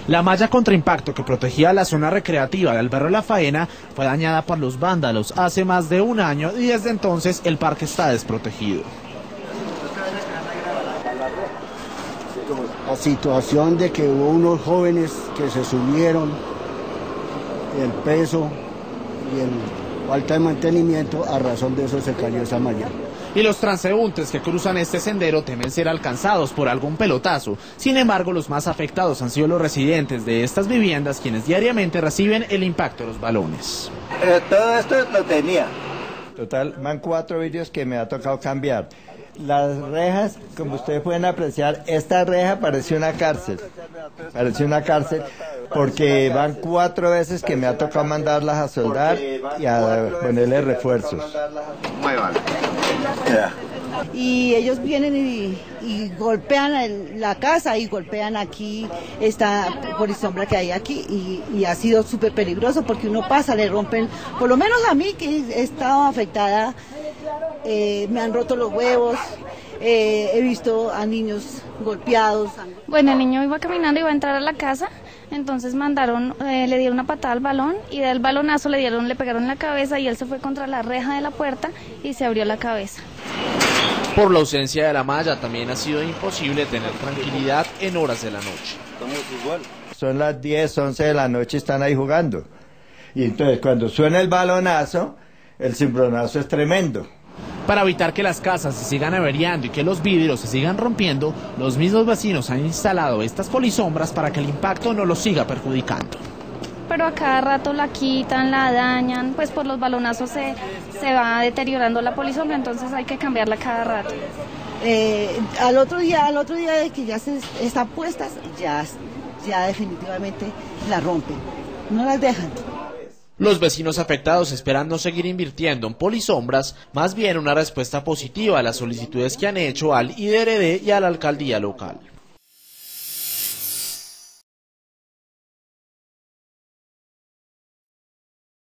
La malla contra impacto que protegía la zona recreativa del barrio La Faena fue dañada por los vándalos hace más de un año y desde entonces el parque está desprotegido. La situación de que hubo unos jóvenes que se subieron, el peso y el falta de mantenimiento, a razón de eso se cayó esa malla. Y los transeúntes que cruzan este sendero temen ser alcanzados por algún pelotazo. Sin embargo, los más afectados han sido los residentes de estas viviendas, quienes diariamente reciben el impacto de los balones. Todo esto lo tenía. Total, van 4 vidrios que me ha tocado cambiar. Las rejas, como ustedes pueden apreciar, esta reja parece una cárcel. Parece una cárcel porque van 4 veces que me ha tocado mandarlas a soldar y a ponerle refuerzos. Y ellos vienen y golpean la casa y golpean aquí esta polisombra que hay aquí y ha sido súper peligroso porque uno pasa, le rompen, por lo menos a mí que he estado afectada, me han roto los huevos, he visto a niños golpeados. Bueno, el niño iba caminando y iba a entrar a la casa, entonces le dieron una patada al balón y del balonazo le pegaron en la cabeza y él se fue contra la reja de la puerta y se abrió la cabeza. Por la ausencia de la malla también ha sido imposible tener tranquilidad en horas de la noche. Son las 10, 11 de la noche y están ahí jugando. Y entonces cuando suena el balonazo, el cimbronazo es tremendo. Para evitar que las casas se sigan averiando y que los vidrios se sigan rompiendo, los mismos vecinos han instalado estas polisombras para que el impacto no los siga perjudicando. Pero a cada rato la quitan, la dañan, pues por los balonazos se va deteriorando la polisombra, entonces hay que cambiarla cada rato. Al otro día de que ya están puestas, ya definitivamente la rompen, no las dejan. Los vecinos afectados esperan no seguir invirtiendo en polisombras, más bien una respuesta positiva a las solicitudes que han hecho al IDRD y a la alcaldía local.